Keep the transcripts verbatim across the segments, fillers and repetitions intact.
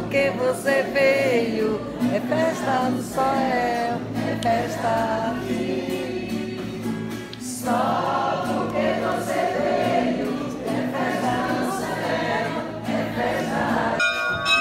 porque você veio. É festa no céu, é festa aqui. Só porque você veio. É festa no céu, é festa aqui.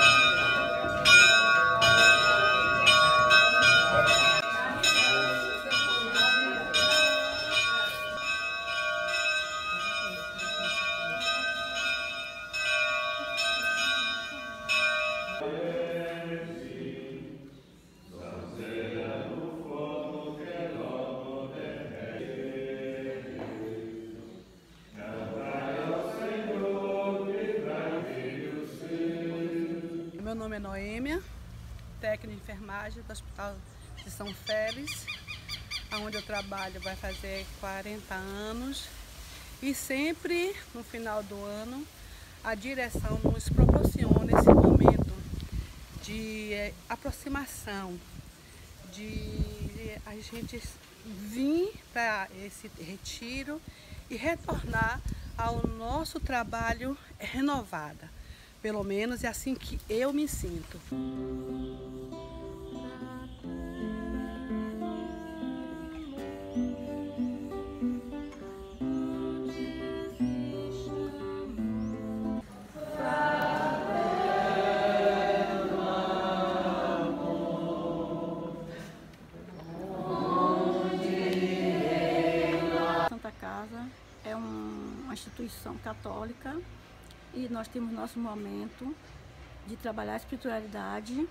Meu nome é Noêmia, técnica de enfermagem do Hospital de São Félix, onde eu trabalho vai fazer quarenta anos, e sempre no final do ano a direção nos proporciona esse momento de eh, aproximação, de a gente vir para esse retiro e retornar ao nosso trabalho renovada. Pelo menos é assim que eu me sinto. Santa Casa é uma instituição católica e nós temos nosso momento de trabalhar a espiritualidade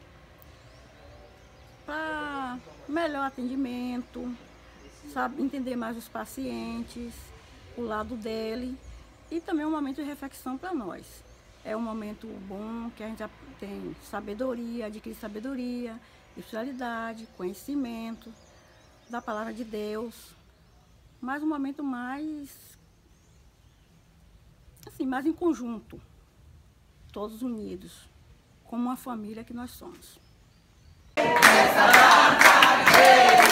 para melhor atendimento, sabe, entender mais os pacientes, o lado dele, e também um momento de reflexão para nós. É um momento bom que a gente tem sabedoria, adquire sabedoria, espiritualidade, conhecimento da palavra de Deus, mas um momento mais assim, mais em conjunto, todos unidos, como uma família que nós somos.